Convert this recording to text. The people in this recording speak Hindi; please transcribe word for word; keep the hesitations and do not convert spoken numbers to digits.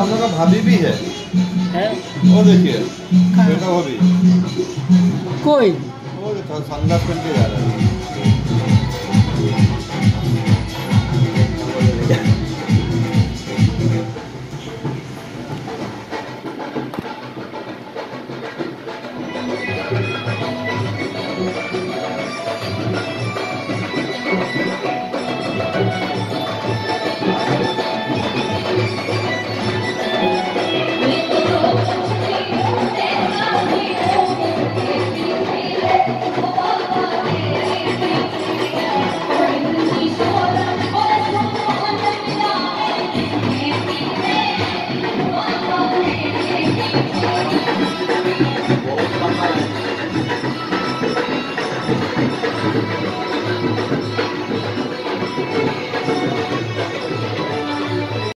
हम लोग का भाभी भी है, है वो देखिए बेटा भाभी, कोई वो देखो सनग्लास पहन के जा रहा है।